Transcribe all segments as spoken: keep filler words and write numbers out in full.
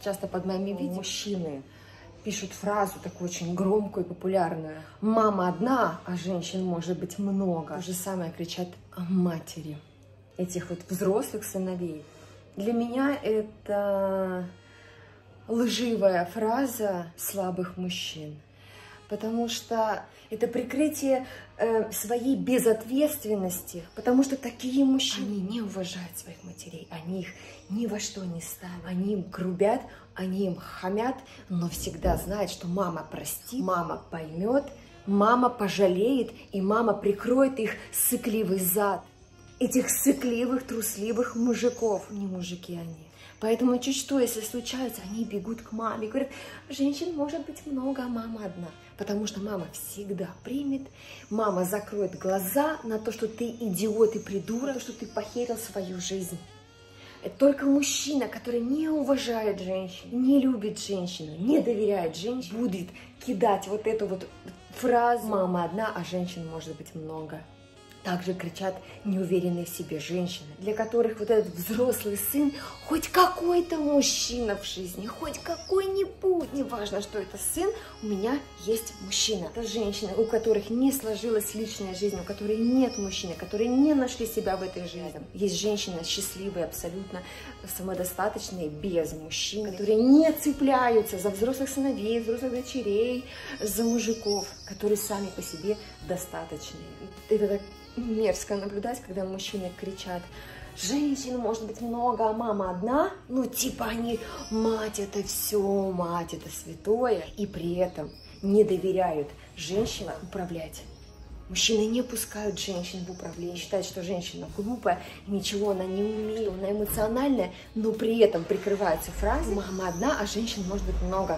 Часто под моими видео мужчины пишут фразу такую очень громкую и популярную. Мама одна, а женщин может быть много. То же самое кричат о матери этих вот взрослых сыновей. Для меня это лживая фраза слабых мужчин. Потому что это прикрытие э, своей безответственности. Потому что такие мужчины, они не уважают своих матерей. Они их ни во что не ставят. Они им грубят, они им хамят, но всегда знают, что мама простит, мама поймет, мама пожалеет, и мама прикроет их сыкливый зад. Этих сыкливых, трусливых мужиков. Не мужики они. Поэтому чуть что, если случается, они бегут к маме и говорят, женщин может быть много, а мама одна. Потому что мама всегда примет, мама закроет глаза на то, что ты идиот и придурок, на то, что ты похерил свою жизнь. Это только мужчина, который не уважает женщин, не любит женщину, не доверяет женщине, будет кидать вот эту вот фразу «мама одна, а женщин может быть много». Также кричат неуверенные в себе женщины, для которых вот этот взрослый сын хоть какой-то мужчина в жизни, хоть какой-нибудь, неважно, что это сын, у меня есть мужчина. Это женщины, у которых не сложилась личная жизнь, у которых нет мужчины, которые не нашли себя в этой жизни. Есть женщины счастливые, абсолютно самодостаточные, без мужчин, которые не цепляются за взрослых сыновей, взрослых дочерей, за мужиков, которые сами по себе достаточные. Это так мерзко наблюдать, когда мужчины кричат, женщин может быть много, а мама одна. Ну, типа они, мать это все, мать это святое. И при этом не доверяют женщинам управлять. Мужчины не пускают женщин в управление, считают, что женщина глупая, ничего она не умеет, она эмоциональная, но при этом прикрываются фразой «мама одна, а женщин может быть много».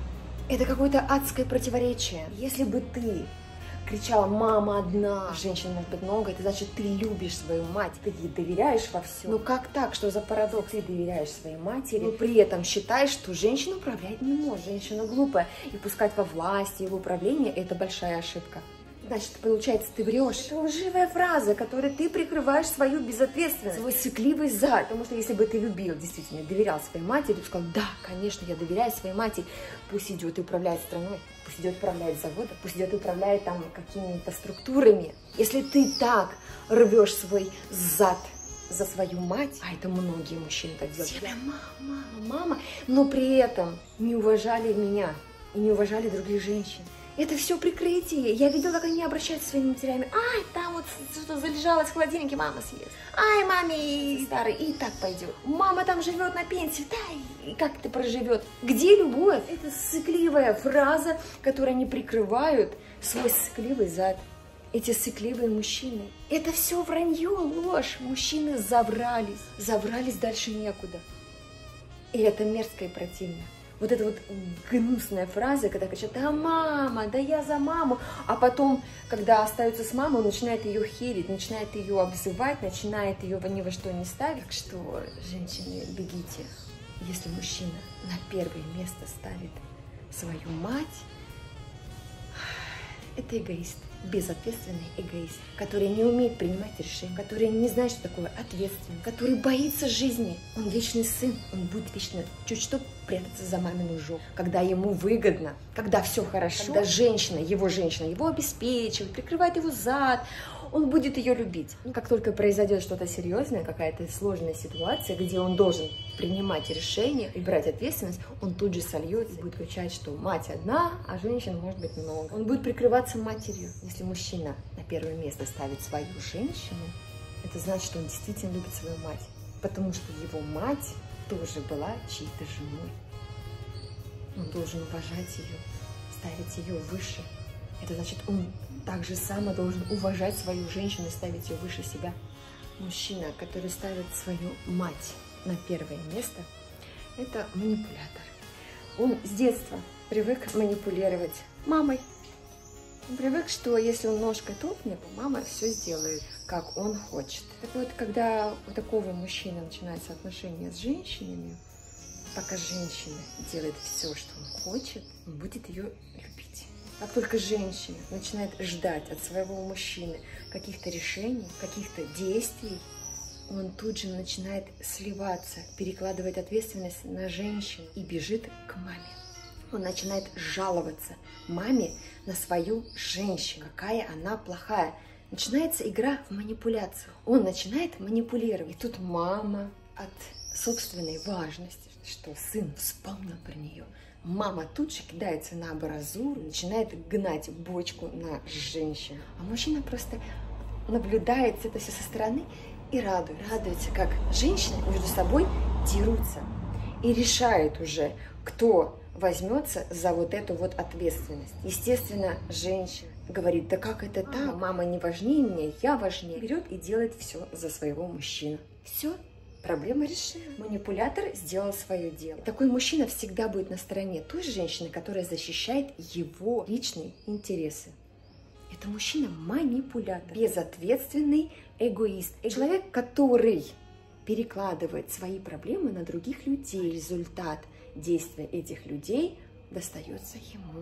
Это какое-то адское противоречие. Если бы ты кричала «мама одна, женщин может быть много», это значит, ты любишь свою мать, ты ей доверяешь во всем. Но как так? Что за парадокс? Ты доверяешь своей матери, но при этом считаешь, что женщина управлять не может, женщина глупая. И пускать во власти, в управление – это большая ошибка. Значит, получается, ты врешь. Это лживая фраза, которой ты прикрываешь свою безответственность, свой сыкливый зад. Потому что если бы ты любил, действительно, доверял своей матери, ты сказал, да, конечно, я доверяю своей матери, пусть идет и управляет страной, пусть идет и управляет заводом, пусть идет и управляет там какими-то структурами. Если ты так рвешь свой зад за свою мать, а это многие мужчины так делают, я мама, мама, но при этом не уважали меня и не уважали других женщин. Это все прикрытие. Я видела, как они обращаются со своими матерями. Ай, там вот что залежалось в холодильнике, мама съест. Ай, маме старый, и так пойдет. Мама там живет на пенсии, да, и как это проживет? Где любовь? Это сыкливая фраза, которой они прикрывают свой сыкливый зад. Эти сыкливые мужчины. Это все вранье, ложь. Мужчины заврались. Заврались, дальше некуда. И это мерзко и противно. Вот эта вот гнусная фраза, когда кричат, да мама, да я за маму, а потом, когда остаются с мамой, он начинает ее херить, начинает ее обзывать, начинает ее ни во что не ставить. Так что, женщины, бегите. Если мужчина на первое место ставит свою мать, это эгоист, безответственный эгоист, который не умеет принимать решения, который не знает, что такое ответственность, который боится жизни. Он вечный сын, он будет вечно чуть что прятаться за мамину жопу. Когда ему выгодно, когда все хорошо, когда женщина, его женщина, его обеспечивает, прикрывает его зад, он будет ее любить. Как только произойдет что-то серьезное, какая-то сложная ситуация, где он должен принимать решения и брать ответственность, он тут же сольется и будет кричать, что мать одна, а женщин может быть много. Он будет прикрываться матерью. Если мужчина на первое место ставит свою женщину, это значит, что он действительно любит свою мать, потому что его мать тоже была чьей-то женой. Он должен уважать ее, ставить ее выше. Это значит, он так же само должен уважать свою женщину и ставить ее выше себя. Мужчина, который ставит свою мать на первое место, это манипулятор. Он с детства привык манипулировать мамой. Он привык, что если он ножкой топнет, мама все сделает, как он хочет. Так вот, когда у такого мужчины начинаются отношения с женщинами, пока женщина делает все, что он хочет, он будет ее любить. Как только женщина начинает ждать от своего мужчины каких-то решений, каких-то действий, он тут же начинает сливаться, перекладывает ответственность на женщину и бежит к маме. Он начинает жаловаться маме на свою женщину, какая она плохая. Начинается игра в манипуляцию. Он начинает манипулировать. И тут мама от собственной важности, что сын вспомнил про нее, мама тут же кидается на абразуру, начинает гнать бочку на женщину. А мужчина просто наблюдает это все со стороны и радуется. Радуется, как женщины между собой дерутся. И решает уже, кто возьмется за вот эту вот ответственность. Естественно, женщина говорит: да как это так? Мама не важнее меня, я важнее. Берет и делает все за своего мужчину. Все. Проблема решена. Манипулятор сделал свое дело. Такой мужчина всегда будет на стороне той женщины, которая защищает его личные интересы. Это мужчина-манипулятор, безответственный эгоист. Человек, который перекладывает свои проблемы на других людей. Результат действия этих людей достается ему.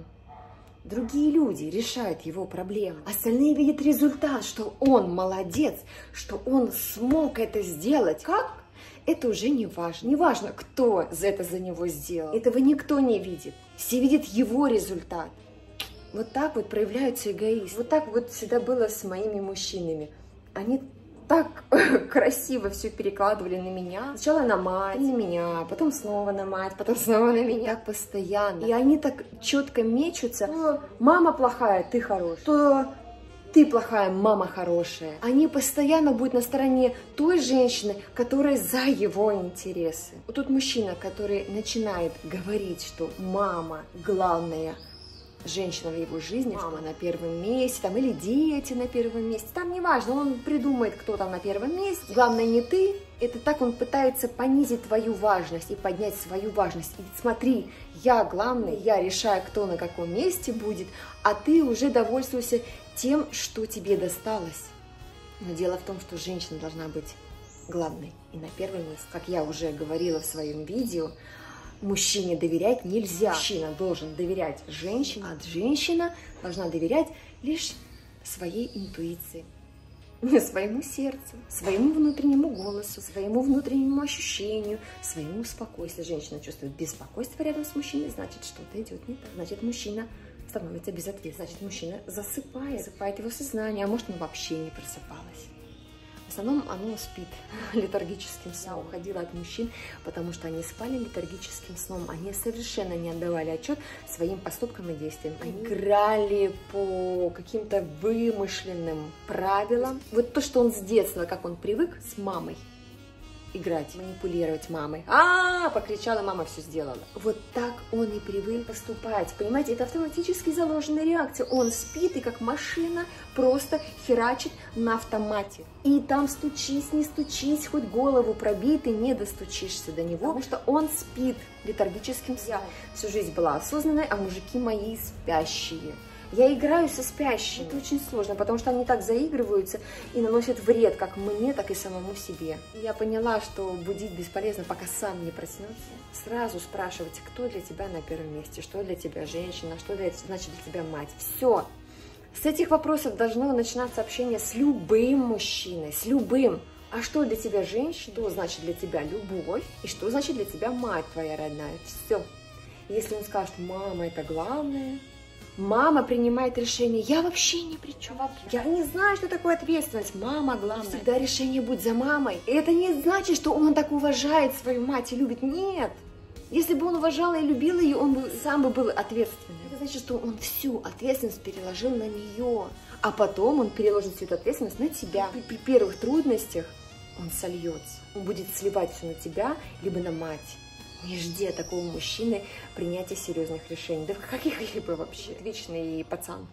Другие люди решают его проблемы. Остальные видят результат, что он молодец, что он смог это сделать. Как? Это уже не важно. Не важно, кто за это за него сделал. Этого никто не видит. Все видят его результат. Вот так вот проявляются эгоисты. Вот так вот всегда было с моими мужчинами. Они так красиво все перекладывали на меня. Сначала на мать, на меня, потом снова на мать, потом снова на меня. Так постоянно. И они так четко мечутся. То мама плохая, ты хорошая. То ты плохая, мама хорошая. Они постоянно будут на стороне той женщины, которая за его интересы. Вот тут мужчина, который начинает говорить, что мама главная женщина в его жизни, мама на первом месте, там, или дети на первом месте, там не важно, он придумает, кто там на первом месте. Главное не ты. Это так он пытается понизить твою важность и поднять свою важность. И смотри, я главный, я решаю, кто на каком месте будет, а ты уже довольствуйся тем, что тебе досталось. Но дело в том, что женщина должна быть главной и на первом месте. Как я уже говорила в своем видео, мужчине доверять нельзя. Мужчина должен доверять женщине, а женщина должна доверять лишь своей интуиции, своему сердцу, своему внутреннему голосу, своему внутреннему ощущению, своему спокойствию. Женщина чувствует беспокойство рядом с мужчиной, значит, что-то идет не так. Значит, мужчина становится безответственным. Значит, мужчина засыпает, засыпает его сознание, а может, он вообще не просыпалась. В основном оно спит летаргическим сном. Я уходила от мужчин, потому что они спали летаргическим сном. Они совершенно не отдавали отчет своим поступкам и действиям. Они играли по каким-то вымышленным правилам. Вот то, что он с детства, как он привык с мамой играть, манипулировать мамой. А, -а, -а покричала, мама все сделала. Вот так он и привык поступать. Понимаете, это автоматически заложенная реакция. Он спит и как машина просто херачит на автомате. И там стучись, не стучись, хоть голову пробей, ты не достучишься до него, потому что он спит летаргическим сном. Всю жизнь была осознанной, а мужики мои спящие. Я играю со спящими. Это очень сложно, потому что они так заигрываются и наносят вред как мне, так и самому себе. И я поняла, что будить бесполезно, пока сам не проснется. Сразу спрашивайте, кто для тебя на первом месте, что для тебя женщина, что для, значит для тебя мать. Все. С этих вопросов должно начинаться общение с любым мужчиной, с любым. А что для тебя женщина, что значит для тебя любовь, и что значит для тебя мать твоя родная. Все. Если он скажет, мама это главное, мама принимает решение, я вообще ни при чем. Я не знаю, что такое ответственность. Мама главное. Всегда решение будет за мамой. И это не значит, что он так уважает свою мать и любит. Нет. Если бы он уважал и любил ее, он бы сам бы был ответственным. Это значит, что он всю ответственность переложил на нее. А потом он переложит всю эту ответственность на тебя. При, при первых трудностях он сольется. Он будет сливать все на тебя, либо на мать. Не жди от такого мужчины принятия серьезных решений. Да каких-либо вообще. Вечный пацан.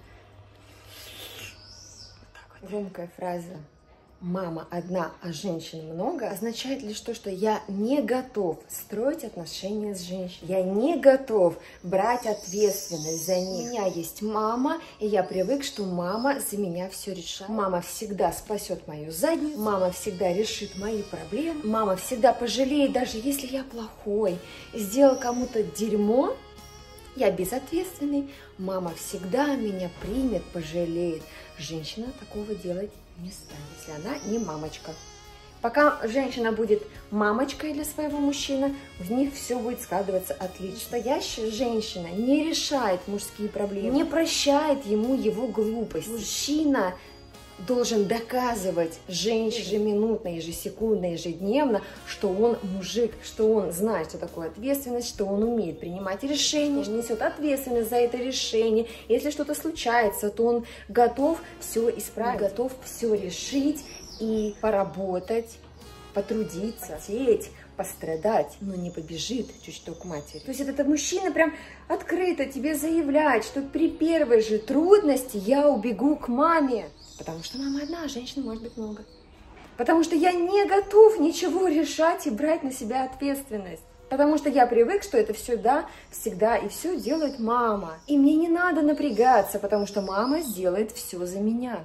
Вот так вот. Громкая фраза «мама одна, а женщин много» означает лишь то, что я не готов строить отношения с женщиной. Я не готов брать ответственность за них. У меня есть мама, и я привык, что мама за меня все решает. Мама всегда спасет мою задницу, мама всегда решит мои проблемы, мама всегда пожалеет, даже если я плохой, сделал кому-то дерьмо, я безответственный, мама всегда меня примет, пожалеет. Женщина такого делать не станет, если она не мамочка. Пока женщина будет мамочкой для своего мужчины, у них все будет складываться отлично. Настоящая женщина не решает мужские проблемы, не прощает ему его глупость. Мужчина должен доказывать женщине ежеминутно, ежесекундно, ежедневно, что он мужик, что он знает, что такое ответственность, что он умеет принимать решения, что он несет ответственность за это решение. Если что-то случается, то он готов все исправить, готов все решить и поработать, потрудиться, сеять, пострадать, но не побежит чуть-чуть к матери. То есть этот мужчина прям открыто тебе заявляет, что при первой же трудности я убегу к маме. Потому что мама одна, а женщин может быть много. Потому что я не готов ничего решать и брать на себя ответственность. Потому что я привык, что это всегда, всегда и все делает мама. И мне не надо напрягаться, потому что мама сделает все за меня.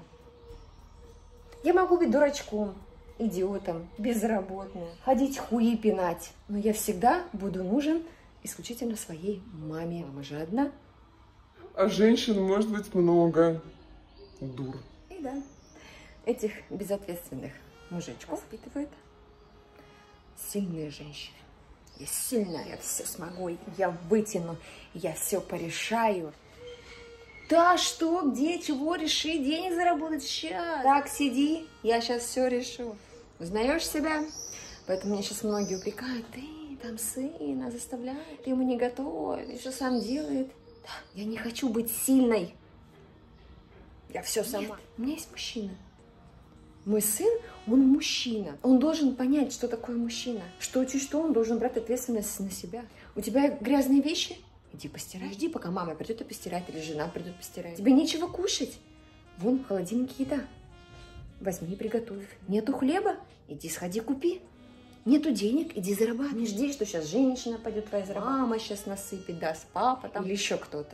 Я могу быть дурачком, идиотом, безработным, ходить хуи пинать. Но я всегда буду нужен исключительно своей маме. Мама же одна. А женщин может быть много. Дур. И да, этих безответственных мужичков воспитывают сильные женщины. Я сильная, я все смогу, я вытяну, я все порешаю. Да что, где, чего решить, денег заработать сейчас. Так, сиди, я сейчас все решу. Узнаешь себя? Поэтому меня сейчас многие упрекают, ты там сына заставляет, ты ему не готовишь, что сам делает. Да, я не хочу быть сильной. Я все сама. Нет, у меня есть мужчина. Мой сын, он мужчина. Он должен понять, что такое мужчина. Что чуть что он должен брать ответственность на себя. У тебя грязные вещи? Иди постирай. Жди, пока мама придет и постирает, или жена придет постирать. Тебе нечего кушать? Вон в холодильнике еда. Возьми и приготовь. Нету хлеба? Иди сходи купи. Нету денег? Иди зарабатывай. Не жди, что сейчас женщина пойдет твоя зарабатывать. Мама сейчас насыпет, даст, папа там. Или еще кто-то.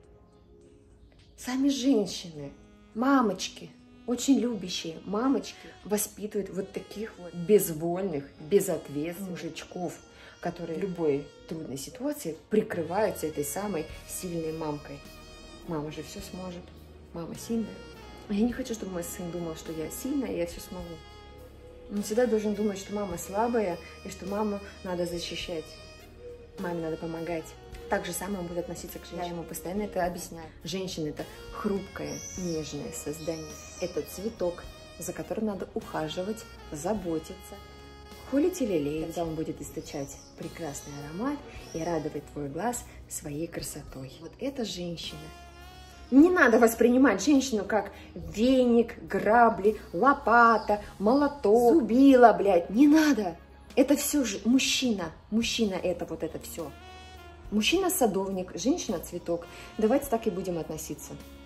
Сами женщины, мамочки, очень любящие мамочки, воспитывают вот таких вот безвольных, безответственных мужичков, которые в любой трудной ситуации прикрываются этой самой сильной мамкой. Мама же все сможет, мама сильная. Я не хочу, чтобы мой сын думал, что я сильная, и я все смогу. Он всегда должен думать, что мама слабая, и что маму надо защищать, маме надо помогать. Так же самое он будет относиться к женщине. Я ему постоянно это объясняю. Женщина – это хрупкое, нежное создание. Это цветок, за которым надо ухаживать, заботиться, холить или лелеять. Тогда он будет источать прекрасный аромат и радовать твой глаз своей красотой. Вот это женщина. Не надо воспринимать женщину как веник, грабли, лопата, молоток, зубила, блядь. Не надо. Это все же мужчина. Мужчина – это вот это все. Мужчина – садовник, женщина – цветок. Давайте так и будем относиться.